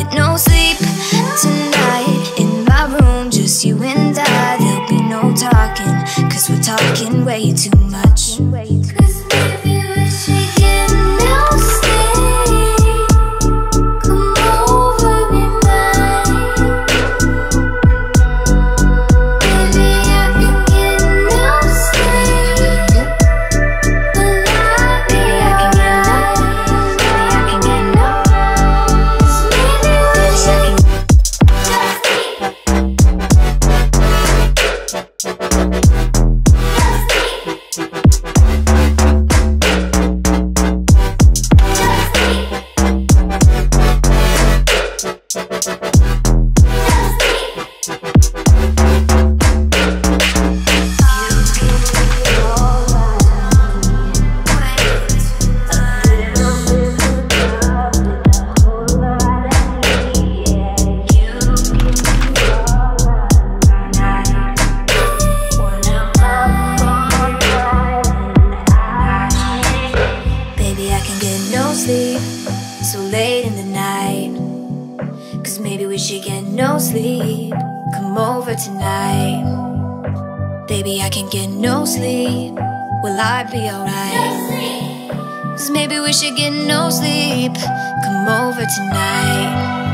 get no sleep tonight. In my room, just you and I. There'll be no talking, cause we're talking way too much. Cause baby, we should get no sleep. Come over, be mine. Baby, I can get no sleep. Will I be alright? Baby, I can get no. Cause maybe we should just sleep. Baby, I can get no sleep so late in the night. Cause maybe we should get no sleep. Come over tonight. Baby, I can get no sleep. Will I be alright? Cause maybe we should get no sleep. Come over tonight.